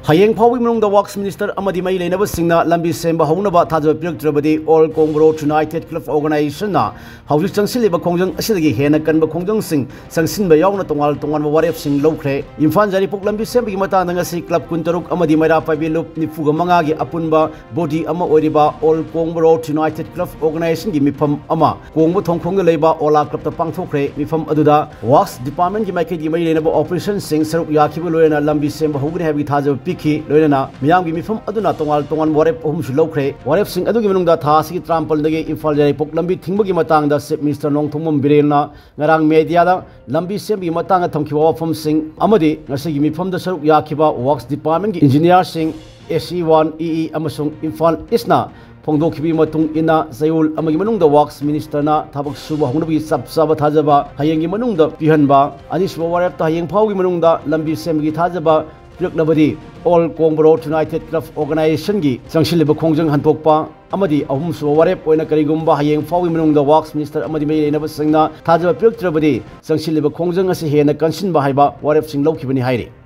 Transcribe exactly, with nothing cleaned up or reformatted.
Hayeng Pawi Munga Works Minister Amadi May Lenaba Singna Lambi Semba Honaba Taja Piltrabadi All Congo United Club Organization na Hausi Siliba Kongjang Asigi Hena Kanba Kongjang Sing Sangsin Bayong Tongal Tongan Warep Sing loukhre Imphal Yairipok Lambi Sembi Mata Nangasi Club Kuntaruk Amadi Maira Pabilup Nifuga Mangagi Apunba Body Ama Oriba All Congo United Club Organization Gimipam Ama Kongo Tongkonga Leba Ola Club Pangthokre Mifam Aduda Works Department Gimaki May Lenaba Operation Sing Saruk Yakibu Loena Lambi Semba Hogri Habi Taja Piki Loena Miami Mifam Aduna Tongal Tongan Warep Homes loukhre Warep Sing Adu Gimunga Tasi Trampal Dagi Imphal Yairipok Lambi Thingbugi Matanga Sip Minister Nong Thumum Birena Ngarang Media da Lambi Sembi Matanga Thamkiwa Fam Sing Amadi Ngasigi Mifam da Saruk Yakiba Works Department Engineer Sing S C one E E Amasung Imphal Isna Pongdokibi Matung Ina Zayul Amagi Manungda Works Minister na Tabak Suba Hongabi Sab Saba Thajaba Hayengi Manungda Pihanba Aniswa Warep ta Hayeng Phawi Manungda Lambi Sembi Thajaba Pilaknabadi All Congo United Club Organization gi Sangshiliba Kongjang Hantokpa Amadi Ahum Suba Warep Oina Karigumba Hayeng Phawi Manungda Works Minister Amadi May Lenaba Singna Thajaba Pilaktrabadi Sangshiliba Kongjang asi hena kansinba haiba Warep Sing Loukibani hairi